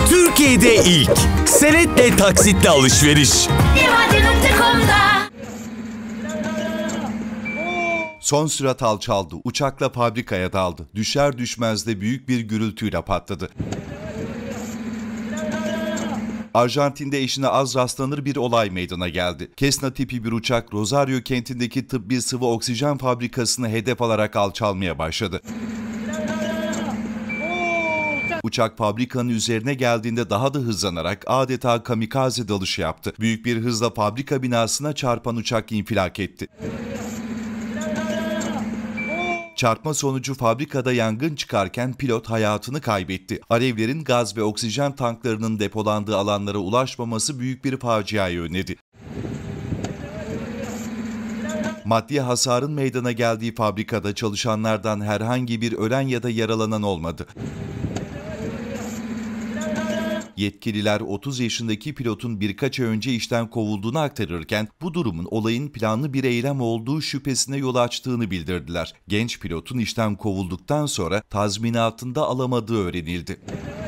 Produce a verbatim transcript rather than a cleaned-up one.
Türkiye'de ilk senetle taksitle alışveriş. Vivadi nokta com'da. Son sürat alçaldı. Uçakla fabrikaya daldı. Düşer düşmez de büyük bir gürültüyle patladı. Arjantin'de eşine az rastlanır bir olay meydana geldi. Cessna tipi bir uçak Rosario kentindeki tıbbi sıvı oksijen fabrikasını hedef alarak alçalmaya başladı. Uçak fabrikanın üzerine geldiğinde daha da hızlanarak adeta kamikaze dalışı yaptı. Büyük bir hızla fabrika binasına çarpan uçak infilak etti. Çarpma sonucu fabrikada yangın çıkarken pilot hayatını kaybetti. Alevlerin gaz ve oksijen tanklarının depolandığı alanlara ulaşmaması büyük bir faciayı önledi. Maddi hasarın meydana geldiği fabrikada çalışanlardan herhangi bir ölen ya da yaralanan olmadı. Yetkililer otuz yaşındaki pilotun birkaç ay önce işten kovulduğunu aktarırken bu durumun olayın planlı bir eylem olduğu şüphesine yol açtığını bildirdiler. Genç pilotun işten kovulduktan sonra tazminatını da alamadığı öğrenildi.